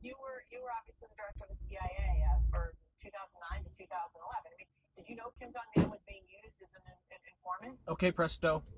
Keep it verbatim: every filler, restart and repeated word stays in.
you were you were obviously the director of the C I A uh, for two thousand nine to two thousand eleven. I mean, did you know Kim Jong Nam was being used as an, an informant? Okay, presto.